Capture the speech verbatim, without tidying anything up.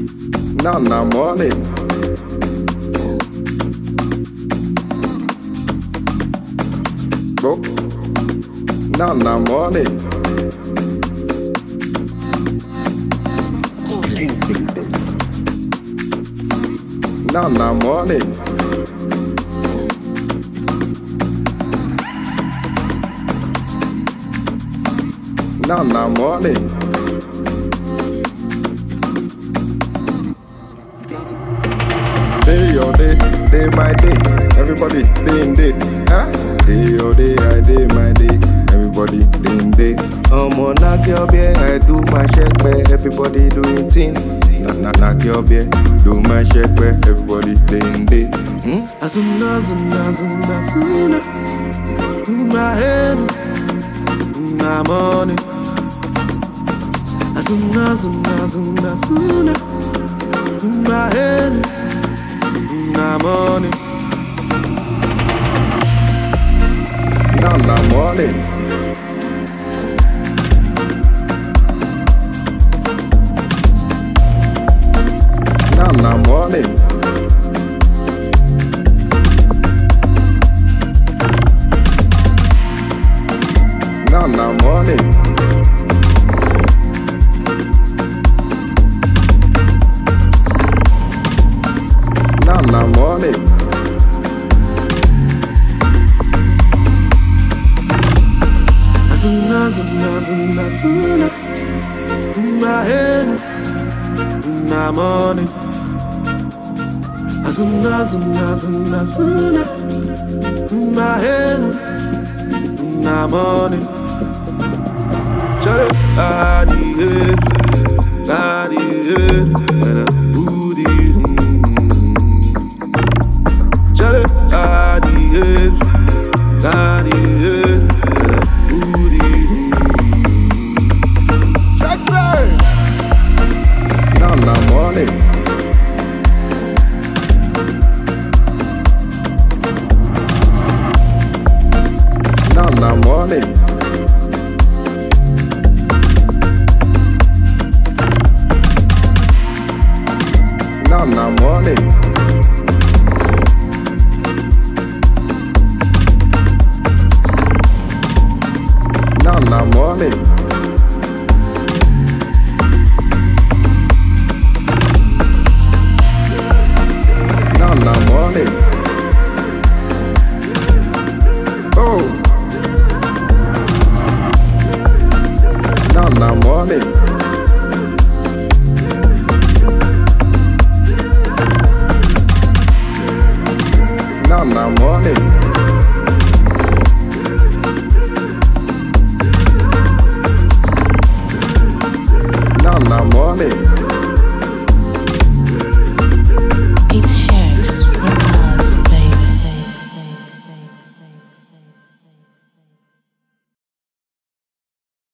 Now na money. Go. Now na money. Now na money. Now na money. Day your day, day my day. Everybody day in day. Huh? Day your day, I day my day. Everybody day in day. I'm on knock your beer, I do my check where everybody doing thing. Knock knock knock your beer, do my check where everybody day in day. Hmm? Azuna, azuna, azuna, azuna. My head, my money. Azuna, azuna, azuna, azuna. My head, my money. Now na money. Now na money. Now na money. Now na money. Azuna, azuna, azuna, azuna. My head, my money. Azuna, azuna, azuna, azuna. My head, my money. Shut up, I need it, I need it, and a booty. Shut up, I need it, I need it, and a booty. Jackson. Now na money. Now na money. Now na money. Now na money. Now na money. Oh. Now na money. Now na money. Now na money.